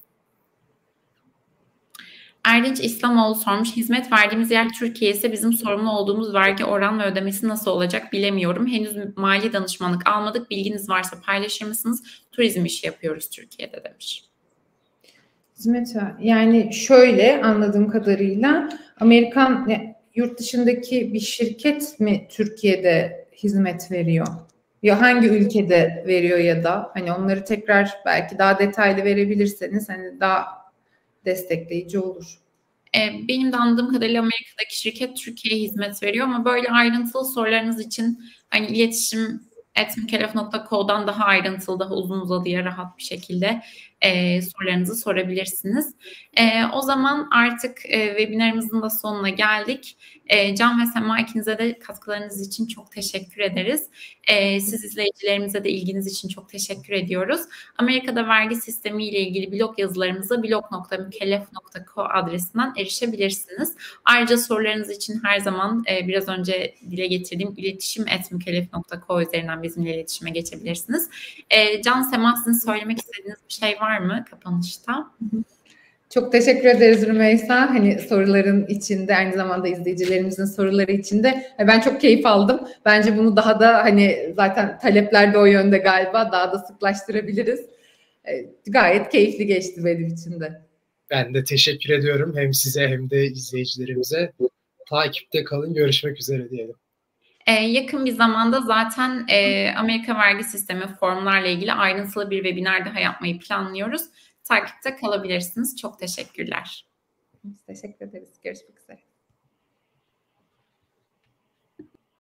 Erdinç İslamoğlu sormuş. Hizmet verdiğimiz yer Türkiye ise bizim sorumlu olduğumuz vergi oran ve ödemesi nasıl olacak bilemiyorum. Henüz mali danışmanlık almadık. Bilginiz varsa paylaşır mısınız? Turizm işi yapıyoruz Türkiye'de demiş. Hizmet yani şöyle anladığım kadarıyla Amerikan yurt dışındaki bir şirket mi Türkiye'de hizmet veriyor? Ya hangi ülkede veriyor ya da hani onları tekrar belki daha detaylı verebilirseniz hani daha destekleyici olur. Benim de anladığım kadarıyla Amerika'daki şirket Türkiye'ye hizmet veriyor ama böyle ayrıntılı sorularınız için hani iletişim@mükellef.co'dan daha ayrıntılı, daha uzun uzadıya rahat bir şekilde sorularınızı sorabilirsiniz. O zaman artık webinarımızın da sonuna geldik. Can ve Sema, ikinize de katkılarınız için çok teşekkür ederiz. Siz izleyicilerimize de ilginiz için çok teşekkür ediyoruz. Amerika'da vergi sistemi ile ilgili blog yazılarımıza blog.mükellef.co adresinden erişebilirsiniz. Ayrıca sorularınız için her zaman biraz önce dile getirdiğim iletişim@mükellef.co üzerinden bizimle iletişime geçebilirsiniz. Can, Sema, sizin söylemek istediğiniz bir şey var mı kapanışta? Çok teşekkür ederiz Rümeysa. Hani soruların içinde, aynı zamanda izleyicilerimizin soruları içinde ben çok keyif aldım. Bence bunu daha da hani zaten talepler de o yönde galiba, daha da sıklaştırabiliriz. Gayet keyifli geçti benim için de. Ben de teşekkür ediyorum hem size hem de izleyicilerimize. Takipte kalın, görüşmek üzere diyelim. Yakın bir zamanda zaten Amerika vergi sistemi formlarla ilgili ayrıntılı bir webinar daha yapmayı planlıyoruz. Takipte kalabilirsiniz. Çok teşekkürler. Teşekkür ederiz. Görüşmek üzere.